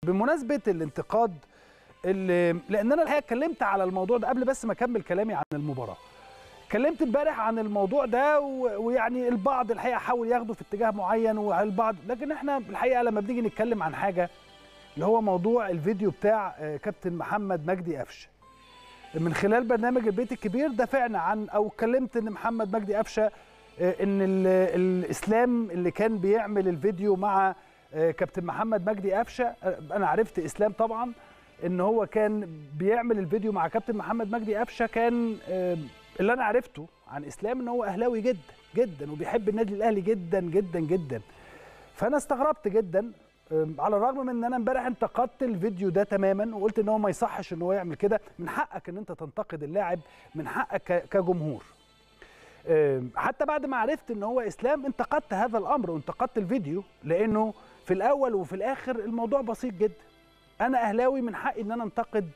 بمناسبة الانتقاد لأن أنا الحقيقة اتكلمت على الموضوع ده قبل بس ما أكمل كلامي عن المباراة. اتكلمت امبارح عن الموضوع ده ويعني البعض الحقيقة حاول ياخده في اتجاه معين والبعض، لكن احنا الحقيقة لما بنيجي نتكلم عن حاجة اللي هو موضوع الفيديو بتاع كابتن محمد مجدي قفشه، من خلال برنامج البيت الكبير دافعنا عن او اتكلمت ان محمد مجدي قفشه ان الاسلام اللي كان بيعمل الفيديو مع كابتن محمد مجدي قفشه، انا عرفت اسلام طبعا ان هو كان بيعمل الفيديو مع كابتن محمد مجدي قفشه، كان اللي انا عرفته عن اسلام ان هو اهلاوي جدا جدا وبيحب النادي الاهلي جدا جدا جدا. فانا استغربت جدا على الرغم من ان انا امبارح انتقدت الفيديو ده تماما وقلت ان هو ما يصحش ان هو يعمل كده. من حقك ان انت تنتقد اللاعب، من حقك كجمهور. حتى بعد ما عرفت ان هو اسلام انتقدت هذا الامر وانتقدت الفيديو، لانه في الاول وفي الاخر الموضوع بسيط جدا. انا اهلاوي، من حقي ان انا انتقد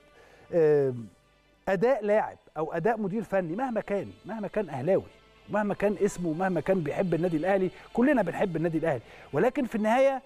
اداء لاعب او اداء مدير فني مهما كان اهلاوي، مهما كان اسمه، مهما كان بيحب النادي الاهلي. كلنا بنحب النادي الاهلي، ولكن في النهايه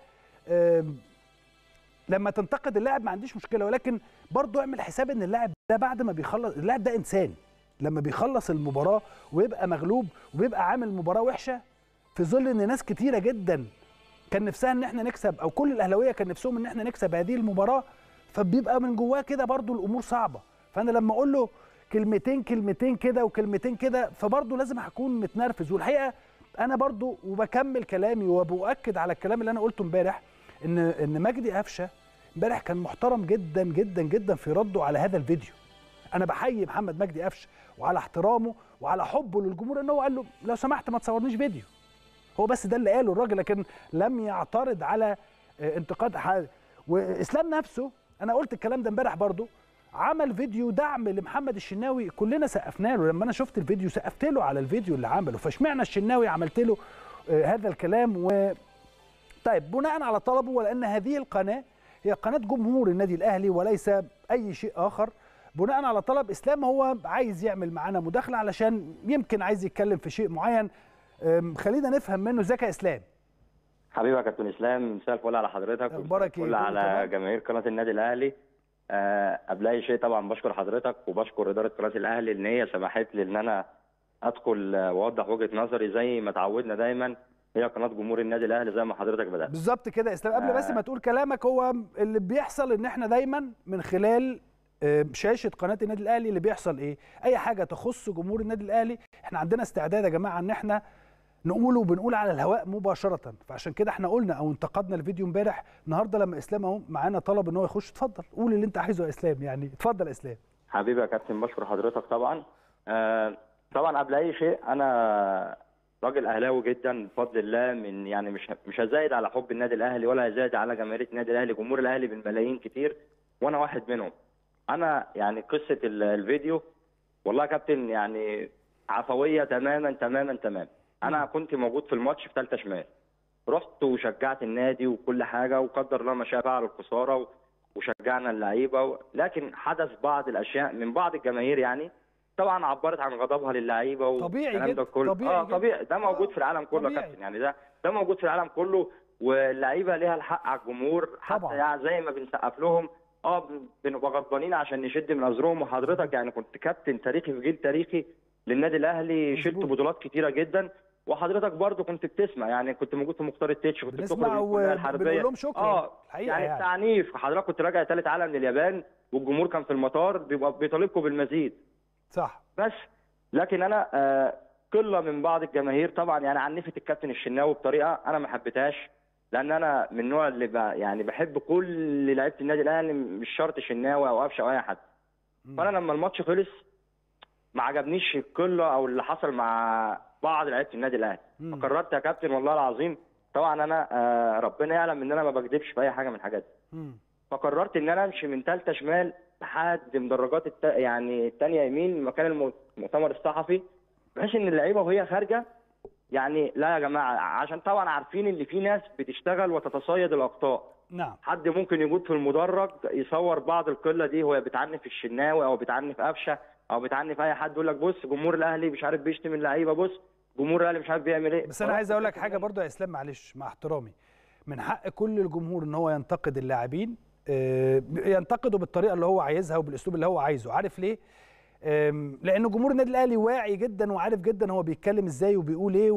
لما تنتقد اللاعب ما عنديش مشكله، ولكن برضه اعمل حساب ان اللاعب ده بعد ما بيخلص، اللاعب ده انسان لما بيخلص المباراه ويبقى مغلوب وبيبقى عامل مباراه وحشه، في ظل ان ناس كتيره جدا كان نفسها ان احنا نكسب، او كل الاهلاويه كان نفسهم ان احنا نكسب هذه المباراه، فبيبقى من جواه كده برضه الامور صعبه. فانا لما اقول له كلمتين كده وكلمتين كده، فبرضه لازم هكون متنرفز. والحقيقه انا برضه وبكمل كلامي وبؤكد على الكلام اللي انا قلته امبارح، ان مجدي قفشه امبارح كان محترم جدا جدا جدا في رده على هذا الفيديو. انا بحيي محمد مجدي قفشه وعلى احترامه وعلى حبه للجمهور، ان هو قال له لو سمحت ما تصورنيش فيديو. هو بس ده اللي قاله الراجل، لكن لم يعترض على انتقاد حد. واسلام نفسه، انا قلت الكلام ده امبارح برضه، عمل فيديو دعم لمحمد الشناوي، كلنا سقفنا له. لما انا شفت الفيديو سقفت له على الفيديو اللي عمله، فاشمعنى الشناوي عملت له هذا الكلام؟ طيب بناء على طلبه، ولان هذه القناه هي قناه جمهور النادي الاهلي وليس اي شيء اخر، بناء على طلب اسلام هو عايز يعمل معانا مداخله علشان يمكن عايز يتكلم في شيء معين. خلينا نفهم منه. ازيك يا اسلام؟ حبيبي يا كابتن اسلام، مساء الفل على حضرتك. اخبارك ايه؟ على جماهير قناه النادي الاهلي. قبل اي شيء طبعا بشكر حضرتك وبشكر اداره قناه الاهلي ان هي سمحت لي ان انا ادخل واوضح وجهه نظري زي ما تعودنا دايما. هي قناه جمهور النادي الاهلي زي ما حضرتك بدات. بالظبط كده يا اسلام. قبل بس ما تقول كلامك، هو اللي بيحصل ان احنا دايما من خلال شاشه قناه النادي الاهلي اللي بيحصل ايه؟ اي حاجه تخص جمهور النادي الاهلي احنا عندنا استعداد يا جماعه ان احنا نقوله وبنقول على الهواء مباشره. فعشان كده احنا قلنا او انتقدنا الفيديو امبارح. النهارده لما اسلام اهو معانا طلب ان هو يخش، اتفضل قول اللي انت عايزه يا اسلام، يعني اتفضل يا اسلام. حبيبي يا كابتن، بشكر حضرتك طبعا. طبعا قبل اي شيء انا راجل اهلاوي جدا بفضل الله، من يعني مش هزايد على حب النادي الاهلي ولا هزايد على جماهير النادي الاهلي. جمهور الاهلي بالملايين كتير وانا واحد منهم. انا يعني قصه الفيديو والله يا كابتن يعني عفويه تماما تماما تماما. انا كنت موجود في الماتش في ثالثه شمال، رحت وشجعت النادي وكل حاجه، وقدر الله ما شاء فعل الخساره وشجعنا اللعيبه. لكن حدث بعض الاشياء من بعض الجماهير يعني طبعا عبرت عن غضبها للعيبه طبيعي جدا. طبيعي ده موجود في العالم كله يا كابتن، يعني ده موجود في العالم كله، واللعيبه ليها الحق على الجمهور. حتى يعني زي ما بنسقف لهم بنبقى غضبانين عشان نشد من ازرهم. وحضرتك يعني كنت كابتن تاريخي في جيل تاريخي للنادي الاهلي، شلت بطولات كتيره جدا، وحضرتك برضو كنت بتسمع، يعني كنت موجود في مختار التتش، كنت بتخرج الحربيه، بنقول لهم شكرا يعني التعنيف. حضرتك كنت راجع ثالث عالم من اليابان والجمهور كان في المطار بيبقى بيطالبكم بالمزيد، صح؟ بس لكن انا قله من بعض الجماهير طبعا يعني عنفت الكابتن الشناوي بطريقه انا ما حبيتهاش، لان انا من النوع اللي يعني بحب كل لعيبه النادي الاهلي، مش شرط شناوي او قفشه او اي حد. فانا لما الماتش خلص ما عجبنيش القله او اللي حصل مع بعض لعيبه النادي الاهلي. فقررت يا كابتن والله العظيم، طبعا انا ربنا يعلم ان انا ما بكذبش في اي حاجه من الحاجات دي. فقررت ان انا امشي من ثالثه شمال لحد مدرجات يعني الثانيه يمين مكان المؤتمر الصحفي، بحيث ان اللعيبه وهي خارجه يعني لا يا جماعه، عشان طبعا عارفين ان في ناس بتشتغل وتتصيد الاخطاء. نعم. حد ممكن يجود في المدرج يصور بعض القله دي وهي بتعنف الشناوي او بتعنف قفشه او بتعنف اي حد، يقول لك بص جمهور الاهلي مش عارف بيشتم اللعيبه، بص جمهور الاهلي مش عارف بيعمل ايه. بس انا عايز اقول لك حاجه برضو يا اسلام، معلش مع احترامي، من حق كل الجمهور ان هو ينتقد اللاعبين ينتقده بالطريقه اللي هو عايزها وبالاسلوب اللي هو عايزه. عارف ليه؟ لان جمهور النادي الاهلي واعي جدا وعارف جدا هو بيتكلم ازاي وبيقول ايه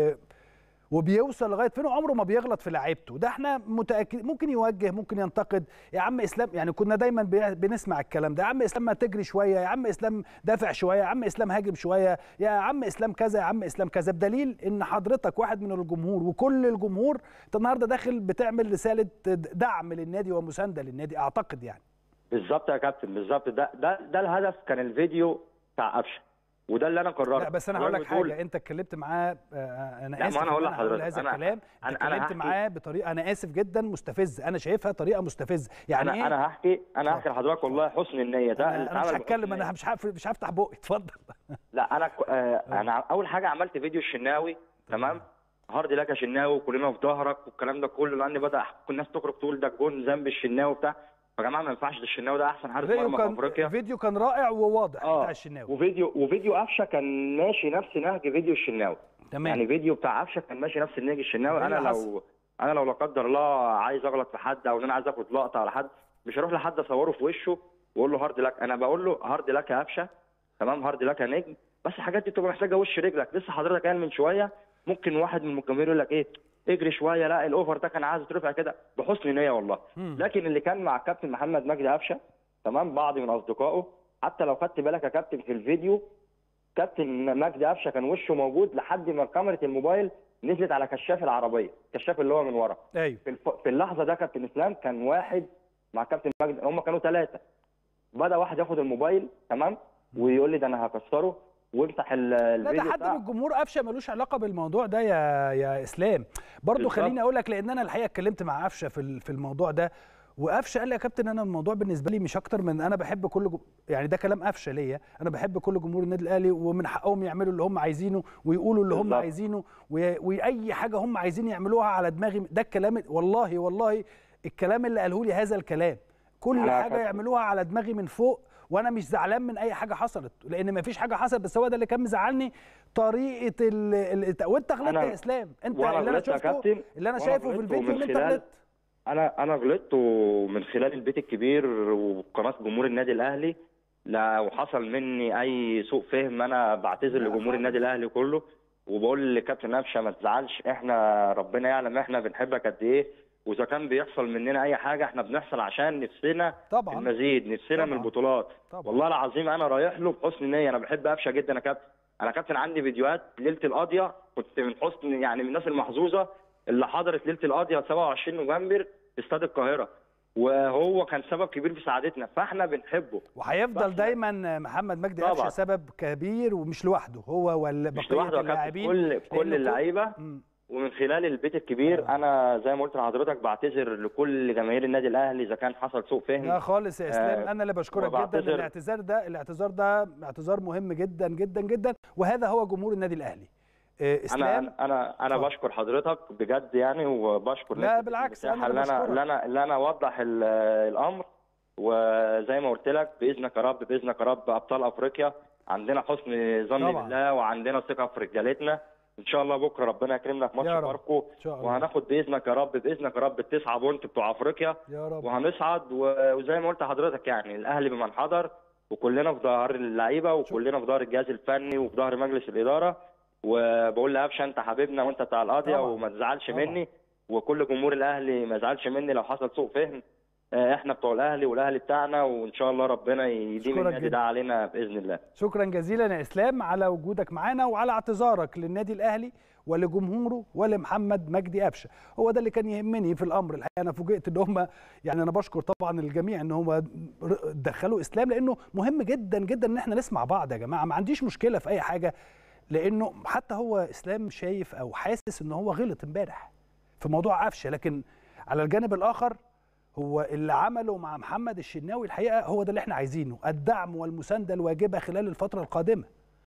وبيوصل لغايه فين، وعمره ما بيغلط في لعيبته. ده احنا متاكد ممكن يوجه، ممكن ينتقد. يا عم اسلام، يعني كنا دايما بنسمع الكلام ده، يا عم اسلام ما تجري شويه، يا عم اسلام دافع شويه، يا عم اسلام هاجم شويه، يا عم اسلام كذا، يا عم اسلام كذا. بدليل ان حضرتك واحد من الجمهور وكل الجمهور انت النهارده داخل بتعمل رساله دعم للنادي ومسانده للنادي، اعتقد يعني. بالظبط يا كابتن، بالظبط. ده الهدف كان الفيديو بتاع قفشه، وده اللي انا قررته. لا بس انا هقول لك حاجه، انت اتكلمت معاه انا اسف، ما انا هقول لحضرتك هذا الكلام. اتكلمت معاه بطريقه انا اسف جدا مستفزه، انا شايفها طريقه مستفزه. يعني انا هحكي لحضرتك والله حسن النيه ده اللي انا مش هتكلم، انا مش هفتح بقي. اتفضل. لا انا اول حاجه عملت فيديو الشناوي، تمام؟ هارد لك يا شناوي وكلنا في ظهرك والكلام ده كله، لان بدا كل الناس تخرج تقول ده جون ذنب الشناوي بتاع. يا جماعه ما ينفعش، ده الشناوي ده احسن حارس مرمى في افريقيا. فيديو كان رائع وواضح بتاع الشناوي. وفيديو قفشه كان ماشي نفس نهج فيديو الشناوي. تمام. يعني فيديو بتاع قفشه كان ماشي نفس نهج الشناوي. انا لو لا قدر الله عايز اغلط في حد او ان انا عايز اخد لقطه على حد، مش هروح لحد اصوره في وشه واقول له هارد لك. انا بقول له هارد لك يا قفشه، تمام؟ هارد لك يا نجم. بس الحاجات دي بتبقى محتاجه وش رجلك. لسه حضرتك قال من شويه ممكن واحد من الجماهير يقول لك ايه، اجري شويه، لا الاوفر ده كان عايز يترفع كده، بحسن نيه والله. لكن اللي كان مع الكابتن محمد مجدي قفشه، تمام، بعض من اصدقائه، حتى لو خدت بالك يا كابتن في الفيديو، كابتن مجدي قفشه كان وشه موجود لحد ما كاميرا الموبايل نزلت على كشاف العربيه، الكشاف اللي هو من ورا. ايوه. في اللحظه ده كابتن اسلام كان واحد مع كابتن مجدي، هم كانوا 3. بدا واحد ياخد الموبايل، تمام، ويقول لي ده انا هكسره وافتح الفيديو. لا ده حد من الجمهور. قفشه ملوش علاقه بالموضوع ده يا اسلام. برضو خليني اقول لك، لان انا الحقيقه اتكلمت مع قفشه في الموضوع ده، وقفشه قال لي يا كابتن انا الموضوع بالنسبه لي مش اكتر من انا بحب كل يعني ده كلام قفشه ليا، انا بحب كل جمهور النادي الاهلي ومن حقهم يعملوا اللي هم عايزينه ويقولوا اللي هم عايزينه واي حاجه هم عايزين يعملوها على دماغي. ده الكلام والله الكلام اللي قاله لي هذا الكلام، كل حاجه يعملوها على دماغي من فوق، وانا مش زعلان من اي حاجه حصلت، لان ما فيش حاجه حصلت. بس هو ده اللي كان مزعلني، طريقه وانت غلطت يا اسلام. انت اللي انا شفته، اللي انا شايفه في الفيديو ان انت غلطت. انا غلطت من خلال البيت الكبير وقناه جمهور النادي الاهلي. لو حصل مني اي سوء فهم انا بعتذر لجمهور النادي الاهلي كله، وبقول لكابتن قفشه ما تزعلش، احنا ربنا يعلم احنا بنحبك قد ايه، واذا كان بيحصل مننا اي حاجه احنا بنحصل عشان نفسنا طبعا المزيد، نفسنا طبعا من البطولات طبعا. والله العظيم انا رايح له بحسن نيه، انا بحب قفشه جدا يا كابتن. انا كابتن عندي فيديوهات ليله القاضيه، كنت من حسن يعني من الناس المحظوظه اللي حضرت ليله القاضيه 27 نوفمبر في استاد القاهره، وهو كان سبب كبير في سعادتنا، فاحنا بنحبه. وهيفضل دايما محمد مجدي قفشه سبب كبير، ومش لوحده هو ولا بقيه اللاعبين، كل اللعيبه. ومن خلال البيت الكبير انا زي ما قلت لحضرتك بعتذر لكل جماهير النادي الاهلي اذا كان حصل سوء فهم. لا خالص يا اسلام، انا اللي بشكرك جدا. الاعتذار ده اعتذار مهم جدا جدا جدا، وهذا هو جمهور النادي الاهلي. اسلام انا بشكر حضرتك بجد يعني، وبشكر لا بالعكس انا اللي انا اوضح الامر. وزي ما قلت لك باذنك يا رب، باذنك يا رب ابطال افريقيا عندنا حسن ظن بالله وعندنا ثقه في رجالتنا. ان شاء الله بكره ربنا يكرمنا في ماتش فاركو، وهناخد باذنك يا رب ال9 بونت بتوع افريقيا يا رب، وهنصعد. وزي ما قلت لحضرتك يعني الاهلي بمن حضر، وكلنا في ظهر اللعيبه، وكلنا في ظهر الجهاز الفني وفي ظهر مجلس الاداره. وبقول لقفشه انت حبيبنا وانت بتاع القاضيه وما تزعلش مني، وكل جمهور الاهلي ما يزعلش مني لو حصل سوء فهم. احنا بتوع الاهلي والاهلي بتاعنا، وان شاء الله ربنا يديم النادي ده علينا باذن الله. شكرا جزيلا يا اسلام على وجودك معانا وعلى اعتذارك للنادي الاهلي ولجمهوره ولمحمد مجدي قفشه. هو ده اللي كان يهمني في الامر. الحقيقه انا فوجئت ان هم يعني انا بشكر طبعا الجميع ان هم دخلوا اسلام، لانه مهم جدا جدا ان احنا نسمع بعض يا جماعه. ما عنديش مشكله في اي حاجه، لانه حتى هو اسلام شايف او حاسس ان هو غلط امبارح في موضوع قفشه، لكن على الجانب الاخر هو اللي عمله مع محمد الشناوي الحقيقه هو ده اللي احنا عايزينه، الدعم والمسانده الواجبه خلال الفتره القادمه.